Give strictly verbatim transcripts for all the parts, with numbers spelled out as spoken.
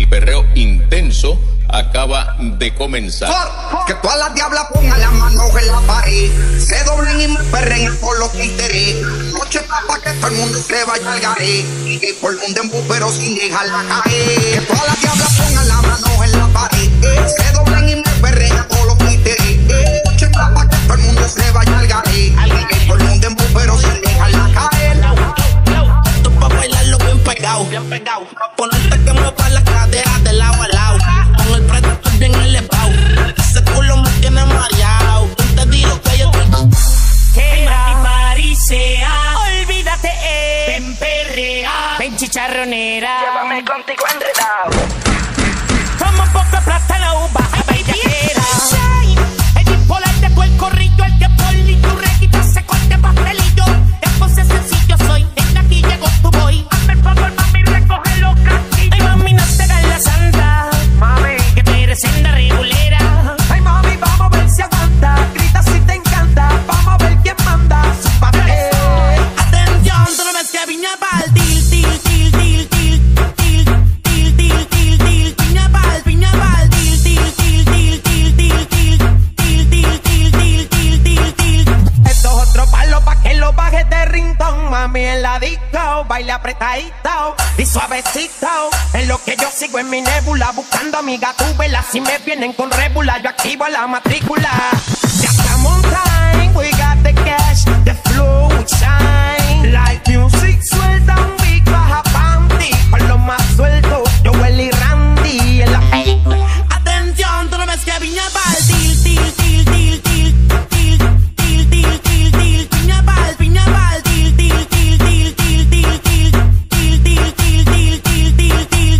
el perreo intenso acaba de comenzar. Que todas las diablas pongan las manos en la pared, se doblen y me perren por los títeres. Noche para que todo el mundo se vaya al garé, que por un dembow pero sin dejarla caer. Que todas las diablas pongan las manos en la pared, se doblen y me perren por los títeres. Noche para que todo el mundo se vaya al garé, que por un dembow pero sin dejarla caer. Esto pa' bailarlo bien pegado, bien pegado. Ponerte que mueva la cadera de lado a lado, con el preto bien elevado. Ese culo me tiene mareado. Te digo que yo estoy que Marisea, olvídate, eh. Ven perrea, ven chicharronera, llévame contigo enredado. como poco plátano, baja bellaquera. El bipolar de Puerto Rico, el que poli tu requita se corte pastelillo. Después es sencillo, soy en aquí llegó tu boy. Hazme el favor, mami, recoge los casquillos. Ay, mami, no te hagas la santa, mami, que tú eres senda regulera. Ay, mami, vamos a ver si aguanta. Grita si te encanta, vamos a ver quién manda. Súbate. Atención, tú no ves que viña pa'l til, til, til, til, til, til, til, til, til, til, viña pa'l, viña pa'l til, til, til, til, til, til, til, til, til, til, til, til, til, til. Esto es otro palo pa' que lo bajes de rintón. Mami en la disco, baile apretadito y suavecito. En lo que yo sigo en mi nébula, buscando amigas vela. Si me vienen con rébula, yo activo la matrícula. Ya estamos on time, we got the cash, the flow we shine. Like music, suelta un beat, baja panty. Con lo más suelto, yo Willy Randy en la Atención, tú no ves que viña pa'l til, til, til, til, til, til, til, til, til, til, viña pa'l, viña pa'l til, til, til, til, til, til, til, til, til, til, til, til, til.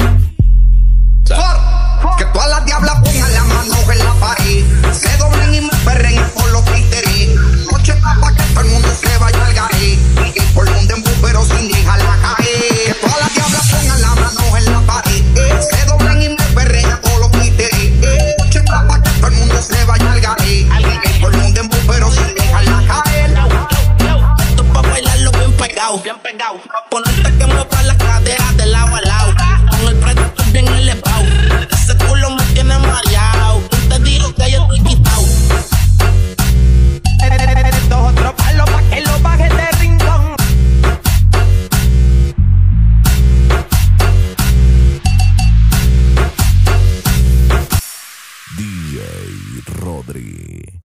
Que todas las diablas pongan las manos en la pared, se doblen y me perren por los títeres. Noche para que todo el mundo se vaya al garé, que por un dembow pero sin dejarla caer. Que todas las diablas pongan las manos en la pared, se doblen y me perren por los títeres. Noche para que todo el mundo se vaya al garé, que por un dembow pero sin dejarla caer. esto pa' bailarlo bien pegado, bien pegado. Ponerte que mueva la cadera de lado a lado, con el preto bien elevado. Ese culo me tiene mareado. Te digo que yo estoy quitado.